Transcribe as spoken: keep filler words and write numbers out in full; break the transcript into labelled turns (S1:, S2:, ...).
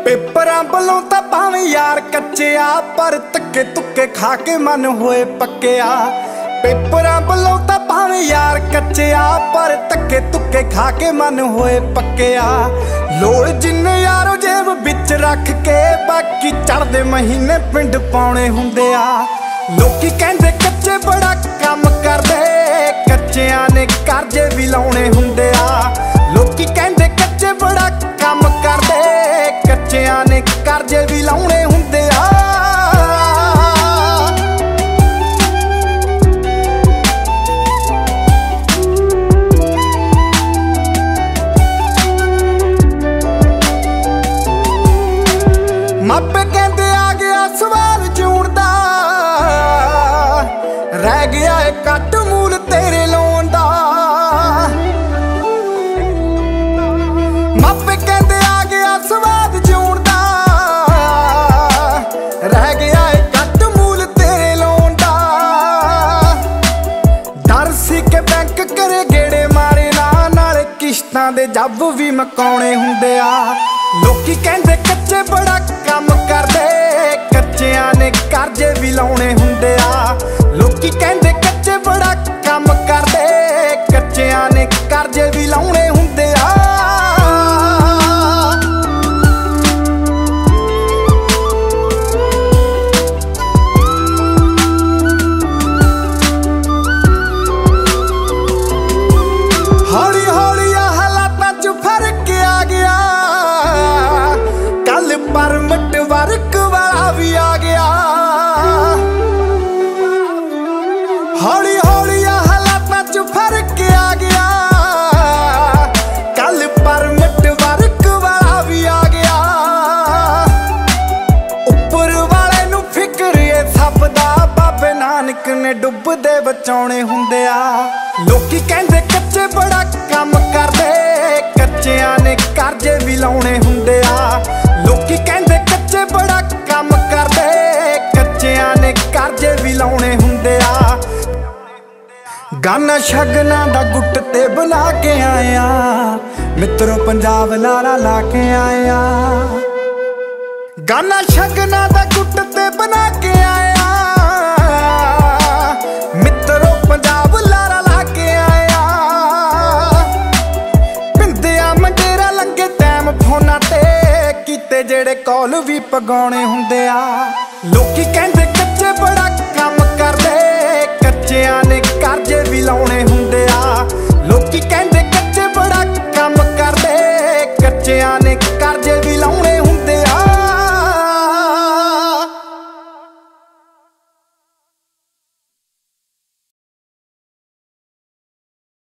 S1: पेपरां बलों तां भावें यार कच्चिया, पर धक्के तुक्के खा के मन होए पक्किया। पेपरां बलों तां भावें यार कच्चिया, पर धक्के तुक्के खा के मन होए पक्किया। लोड़ जिन्ने यारो जेब बिच रख के, बाकी चढ़दे महीने पिंड पाउणे हुंदे आ। लोकी कहंदे कच्चे बड़ा काम करदे, कच्चियां ने करजे भी लाउणे हुंदे आ। लोकी कहंदे कच्चे बड़ा काम करदे, कच्चियां ने करजे भी लाउणे हुंदे आ। मापे कहंदे आ गया सवाल जूण दा, रह गया है कट मूल तेरे लाउण दा। मापे कहंदे आ गया सवाल जूण दा, रह गया है कट मूल तेरे लाउण दा। डर सी के बैंक करे गेड़े मारे ना, नाले किश्तां दे जब भी मकाउणे हुंदे आ। लोकी कहंदे कच्चे बड़ा काम करदे, कच्चियां ने करजे भी लाउणे हुंदे आ। लोकी कहंदे कच्चे बड़ा काम करदे, कच्चियां ने करजे भी लाउणे हुंदे आ। हौली हौली हालातां च फर्क आ गया, कल परमिट वर्क वाला भी आ गया। हौली हौली हालातां च फर्क आ गया, कल परमिट वर्क वाला भी आ गया। उपर वाले नूं फिक्र ए सब दा, बाबे नानक ने डुबदे बचाउणे हुंदे आ। लोकी कहंदे कच्चे बड़ा काम करदे, कच्चियां ने करजे भी लाउणे हुंदे आ। लोकी कहंदे कच्चे बड़ा काम करदे, कच्चियां ने करजे भी लाउणे हुंदे आ। गाना शगना दा गुट ते बना के आया, मित्रों पंजाब लारा ला के आया। गाना शगना दा गुट ते बना के आया, मित्रों पंजाब लारा ला के आया। पिंदिया मंडेरा लंगे टैम फोना ते, कीते जेड़े कॉल भी पगाउणे हुंदे आ। लोकी कहंदे कच्चे बड़ा काम करदे, कच्चियां ने करजे भी लाउणे हुंदे आ। लोकी कहंदे कच्चे बड़ा काम करदे, कच्चियां